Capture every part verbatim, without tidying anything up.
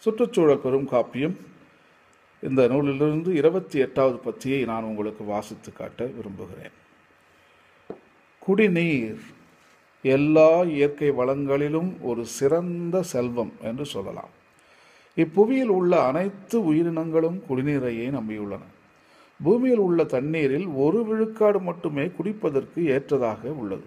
சுற்றுச்சூழல் பெரும் காப்பியம். இந்த நூலிலிருந்து இருபத்தி எட்டாவது பத்தியை நான் உங்களுக்கு வாசித்து காட்ட விரும்புகிறேன். குடிநீர் எல்லா இயற்கை வளங்களிலும் ஒரு சிறந்த செல்வம் என்று சொல்லலாம். இப்புவியில் உள்ள அனைத்து உயிரினங்களும் குடிநீரையே நம்பியுள்ளன. பூமியில் உள்ள தண்ணீரில் ஒரு விழுக்காடு மட்டுமே குடிப்பதற்கு ஏற்றதாக உள்ளது.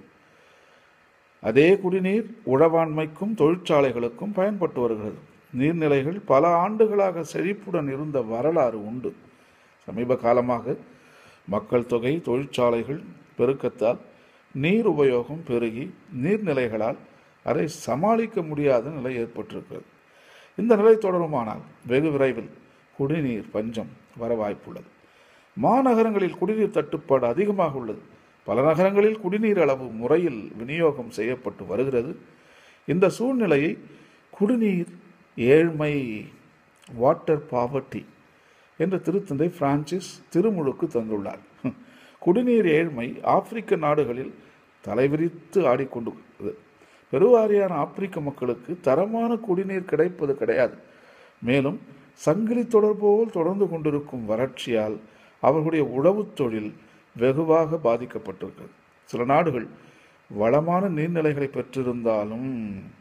அதே குடிநீர் உழவாண்மைக்கும் தொழிற்சாலைகளுக்கும் பயன்பட்டு வருகிறது. நீர்நிலைகள் பல ஆண்டுகளாக செழிப்புடன் இருந்த வரலாறு உண்டு. சமீப காலமாக மக்கள் தொகை, தொழிற்சாலைகள் பெருக்கத்தால் நீர் உபயோகம் பெருகி நீர்நிலைகளால் அதை சமாளிக்க முடியாத நிலை ஏற்பட்டிருக்கிறது. இந்த நிலை தொடருமானால் வெகு விரைவில் குடிநீர் பஞ்சம் வர வாய்ப்புள்ளது. மாநகரங்களில் குடிநீர் தட்டுப்பாடு அதிகமாக உள்ளது. பல நகரங்களில் குடிநீர் அளவு முறையில் விநியோகம் செய்யப்பட்டு வருகிறது. இந்த சூழ்நிலையை குடிநீர் ஏழ்மை, வாட்டர் பாவர்ட்டி என்ற திருத்தந்தை பிரான்சிஸ் திருமுழுக்கு தந்துள்ளார். குடிநீர் ஏழ்மை ஆப்பிரிக்க நாடுகளில் தலைவிரித்து ஆடிக்கொண்டுள்ளது. பெருவாரியான ஆப்பிரிக்க மக்களுக்கு தரமான குடிநீர் கிடைப்பது கிடையாது. மேலும் சங்கிலி தொடர் போல் தொடர்ந்து கொண்டிருக்கும் வறட்சியால் அவர்களுடைய உழவுத் தொழில் வெகுவாக பாதிக்கப்பட்டிருக்கிறது. சில நாடுகள் வளமான நீர்நிலைகளை பெற்றிருந்தாலும்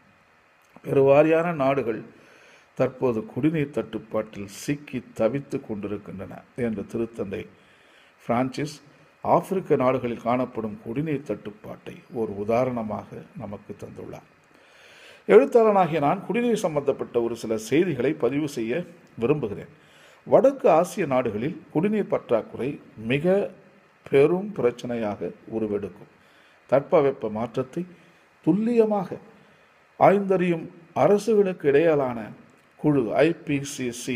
பெருவாரியான நாடுகள் தற்போது குடிநீர் தட்டுப்பாட்டில் சிக்கி தவித்து கொண்டிருக்கின்றன என்ற திருத்தந்தை பிரான்சிஸ் ஆப்பிரிக்க நாடுகளில் காணப்படும் குடிநீர் தட்டுப்பாட்டை ஒரு உதாரணமாக நமக்கு தந்துள்ளார். எழுத்தாளனாகிய நான் குடிநீர் சம்பந்தப்பட்ட ஒரு சில செய்திகளை பதிவு செய்ய விரும்புகிறேன். வடக்கு ஆசிய நாடுகளில் குடிநீர் பற்றாக்குறை மிக பெரும் பிரச்சனையாக உருவெடுக்கும். தட்பவெப்ப மாற்றத்தை துல்லியமாக ஆய்ந்தறியும் அரசுகளுக்கு இடையிலான குழு ஐ பி சி சி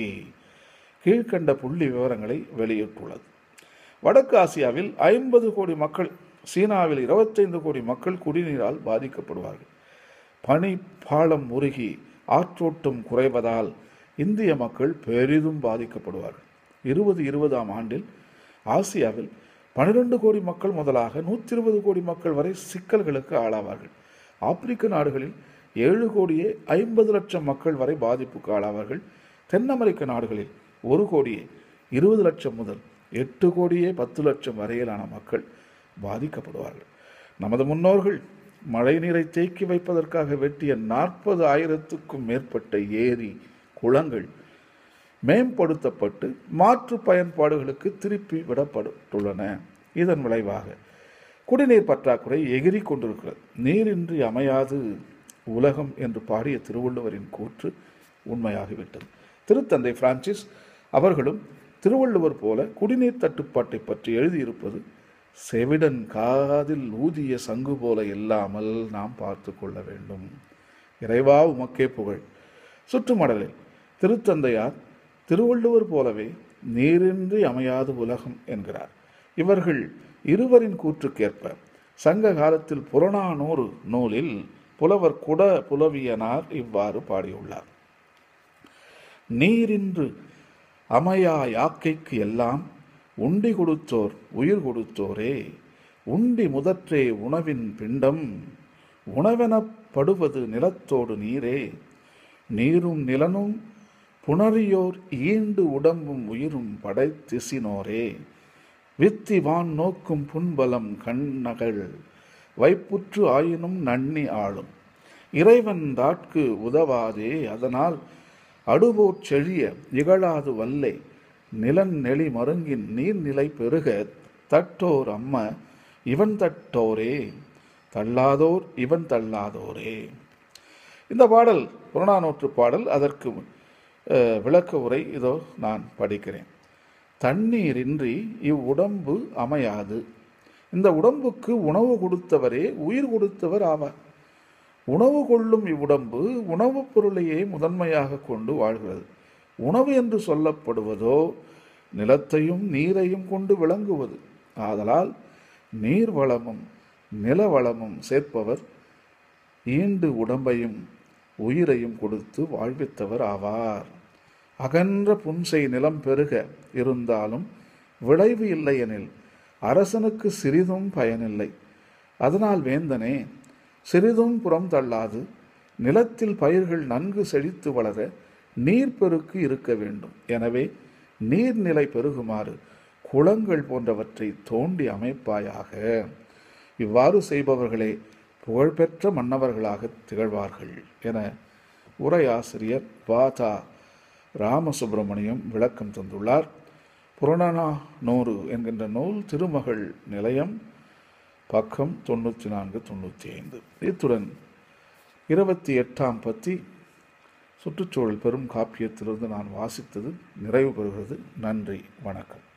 கீழ்கண்ட புள்ளி விவரங்களை வெளியிட்டுள்ளது. வடக்கு ஆசியாவில் ஐம்பது கோடி மக்கள், சீனாவில் இருபத்தைந்து கோடி மக்கள் குடிநீரால் பாதிக்கப்படுவார்கள். பனி பாலம் உருகி ஆற்றோட்டம் குறைவதால் இந்திய மக்கள் பெரிதும் பாதிக்கப்படுவார்கள். இருபது இருபதாம் ஆண்டில் ஆசியாவில் பனிரெண்டு கோடி மக்கள் முதலாக நூற்றி இருபது கோடி மக்கள் வரை சிக்கல்களுக்கு ஆளாவார்கள். ஆப்பிரிக்க நாடுகளில் ஏழு கோடியே ஐம்பது லட்சம் மக்கள் வரை பாதிப்புக்கு ஆளாவார்கள். தென் அமெரிக்க நாடுகளில் ஒரு கோடியே இருபது லட்சம் முதல் எட்டு கோடியே பத்து லட்சம் வரையிலான மக்கள் பாதிக்கப்படுவார்கள். நமது முன்னோர்கள் மழை நீரை தேக்கி வைப்பதற்காக வெட்டிய நாற்பது ஆயிரத்துக்கும் மேற்பட்ட ஏரி, குளங்கள் மேம்படுத்தப்பட்டு மாற்று பயன்பாடுகளுக்கு திருப்பி விடப்பட்டுள்ளன. இதன் விளைவாக குடிநீர் பற்றாக்குறை எகிரி கொண்டிருக்கிறது. நீரின்றி அமையாது உலகம் என்று பாடிய திருவள்ளுவரின் கூற்று உண்மையாகிவிட்டது. திருத்தந்தை பிரான்சிஸ் அவர்களும் திருவள்ளுவர் போல குடிநீர் தட்டுப்பாட்டை பற்றி எழுதியிருப்பது செவிடன் காதில் ஊதிய சங்கு போல இல்லாமல் நாம் பார்த்து கொள்ள வேண்டும். இறைவா உமக்கே புகழ். சுற்றுமடலில் திருத்தந்தையார் திருவள்ளுவர் போலவே நீரின்றி அமையாது உலகம் என்கிறார். இவர்கள் இருவரின் கூற்றுக்கேற்ப சங்க காலத்தில் புறநானூறு நூலில் புலவர் குட புலவியனார் இவ்வாறு பாடியுள்ளார். நீரின்று அமையா யாக்கைக்கு எல்லாம் உண்டி கொடுத்தோர் உயிர் கொடுத்தோரே, உண்டி முதற்றே உணவின் பிண்டம், உணவெனப்படுவது நிலத்தோடு நீரே, நீரும் நிலனும் புணரியோர் ஈண்டு உடம்பும் உயிரும் படைத்திசினோரே, வித்தி வான் நோக்கும் புன்பலம் கண்ணகள் வைப்புற்று ஆயினும் நன்னி ஆளும், இறைவன் தாட்கு உதவாதே அதனால் அடுபோற் செழிய இகழாது வல்லை, நிலன் நெளி மருங்கின் நீர்நிலை பெருக தட்டோர் அம்ம இவன் தட்டோரே, தள்ளாதோர் இவன் தள்ளாதோரே. இந்த பாடல் புறநானூற்று பாடல். அதற்கு விளக்க உரை இதோ நான் படிக்கிறேன். தண்ணீரின்றி இவ்வுடம்பு அமையாது. இந்த உடம்புக்கு உணவு கொடுத்தவரே உயிர் கொடுத்தவர் ஆவார். உணவு கொள்ளும் இவ்வுடம்பு உணவுப் பொருளையே முதன்மையாக கொண்டு வாழ்கிறது. உணவு என்று சொல்லப்படுவதோ நிலத்தையும் நீரையும் கொண்டு விளங்குவது. ஆதலால் நீர் வளமும் நில வளமும் சேர்ப்பவர் ஈண்டு உடம்பையும் உயிரையும் கொடுத்து வாழ்வித்தவர் ஆவார். அகன்ற புன்செய் நிலம் பெருக இருந்தாலும் விளைவு இல்லையெனில் அரசனுக்கு சிறிதும் பயனில்லை. அதனால் வேந்தனே, சிறிதும் புறம் தள்ளாது நிலத்தில் பயிர்கள் நன்கு செழித்து வளர நீர்ப்பெருக்கு இருக்க வேண்டும். எனவே நீர்நிலை பெருகுமாறு குளங்கள் போன்றவற்றை தோண்டி அமைப்பாயாக. இவ்வாறு செய்பவர்களே புகழ்பெற்ற மன்னவர்களாக திகழ்வார்கள் என உரையாசிரியர் வாதா ராமசுப்பிரமணியம் விளக்கம் தந்துள்ளார். புறநானூறு என்கின்ற நூல் திருமகள் நிலையம் பக்கம் தொண்ணூற்றி நான்கு தொண்ணூற்றி ஐந்து. இத்துடன் இருபத்தி எட்டாம் பத்தி சுற்றுச்சூழல் பெரும் காப்பியத்திலிருந்து நான் வாசித்தது நிறைவு பெறுகிறது. நன்றி, வணக்கம்.